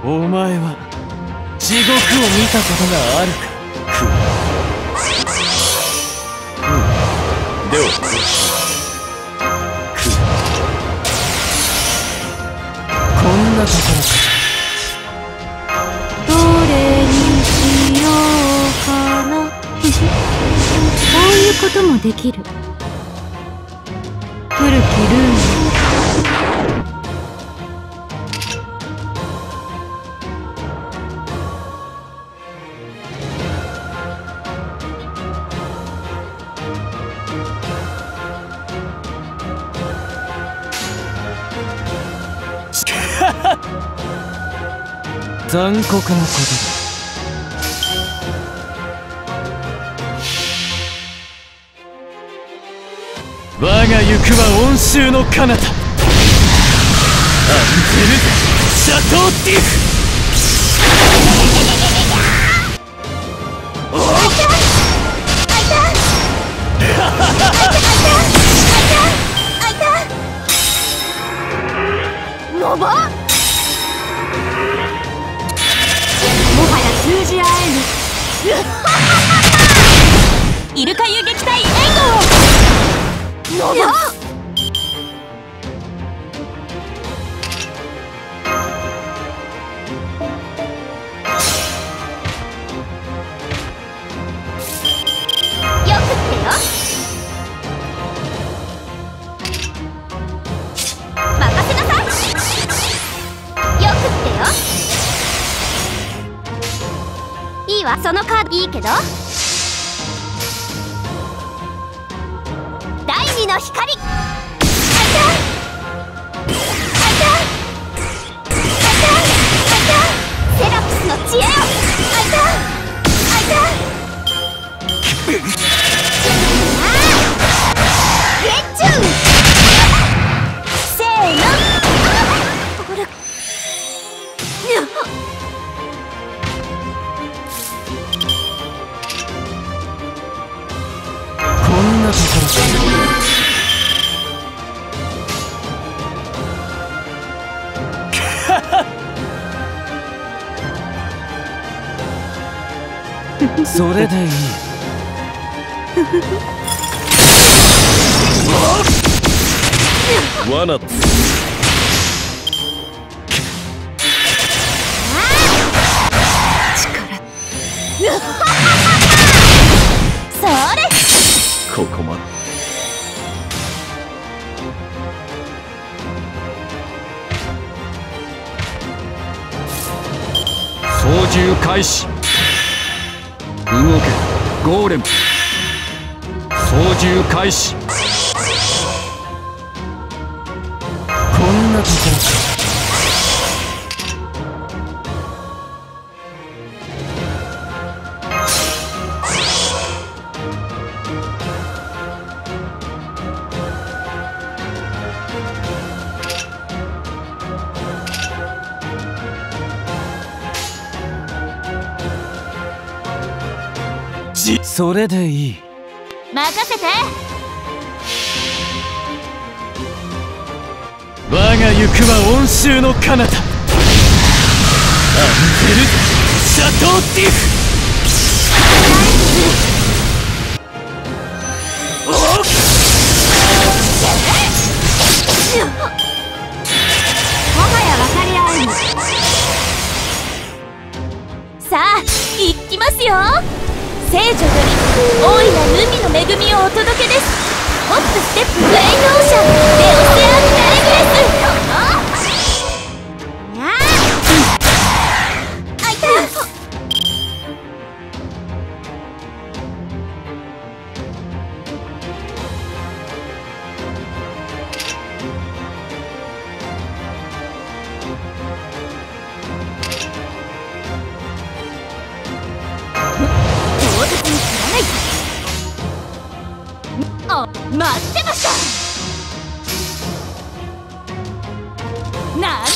お前は地獄を見たことがあるか。ではこんなところか。 どれにしようかな。こういうこともできる。古きルール。 残酷なことだ。我が行くは温州の彼方、アンゼル・シャトーティフ。 ノバ？もはや通じ合えぬ。イルカ遊撃隊援護を。ノバ？よくってよ。任せなさい。よくってよ。いいわ、そのカードいいけど。第二の光。セラプスの知恵よ。ゲッチュー。せーの。ほら。 こんなところそれでいい。罠力。 それ。 ここまで。操縦開始。動けゴーレム。操縦開始。こんなところか。それでいい。 任せて。 我が行くは温州の彼方、アンゼル・シャトーティフ。 もはや分かり合えぬ。さあ行きますよ。聖女より大いなる海の恵みをお届けです。ホップステップフレイムオーシャン、レオセアンテレグレス。あいた。待ってました。なんの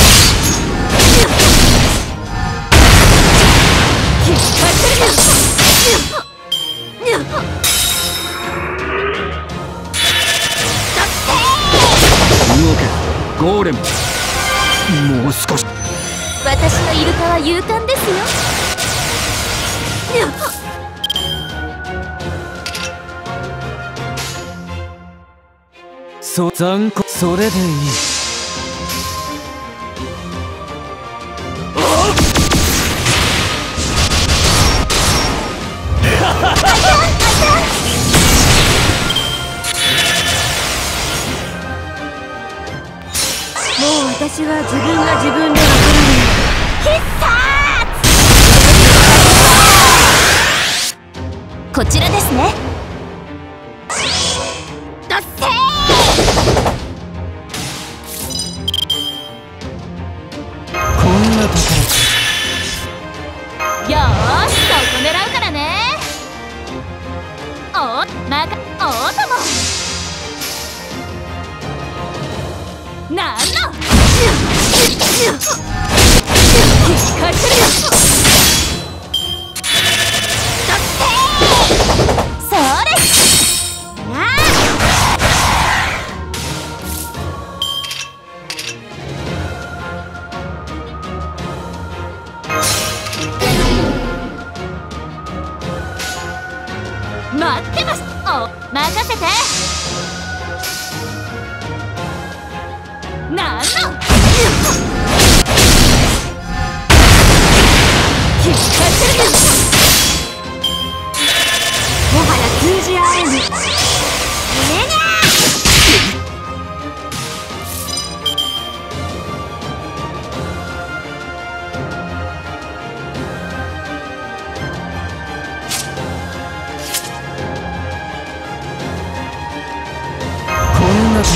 引っ張ってる。 動けゴーレム。もう少し。 私のイルカは勇敢ですよ。 残酷、それでいい。 もう私は自分が自分でわからない。必殺！こちらですね。どっせー！ こんなとこよーし、そこ狙うからね。おうともなんの返せるよ。それ待ってます。お任せて。なんのもはや通じ合えぬ。 こんなとこ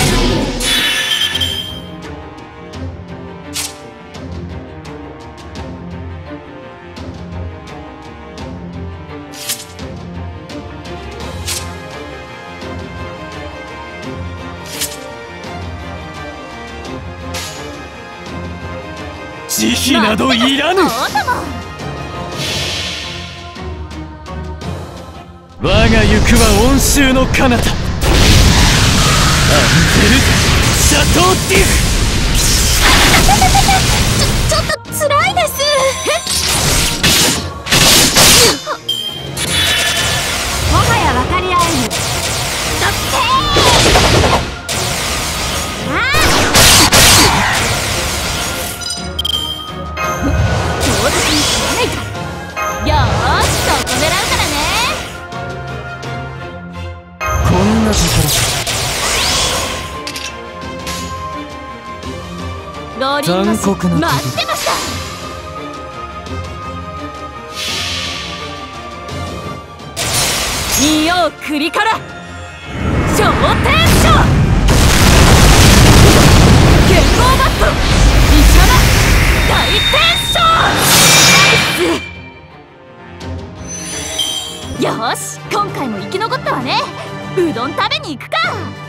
慈悲などいらぬ。我が行くは温州の彼方、アンゼル・シャトー・ディフ。 ちょっと辛いです。もはや分かり合えぬ。だってよーし、そこ狙うからね。 こんなとこローリングマシン残酷なこと待ってました。見よう栗から昇天書剣豪バットイシャラ大天章。よーし、今回も生き残ったわね。うどん食べに行くか。